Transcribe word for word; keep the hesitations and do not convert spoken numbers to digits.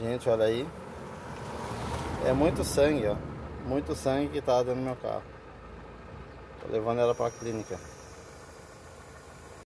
Gente, olha aí. É muito sangue, ó. Muito sangue que tá dentro do meu carro. Tô levando ela pra clínica.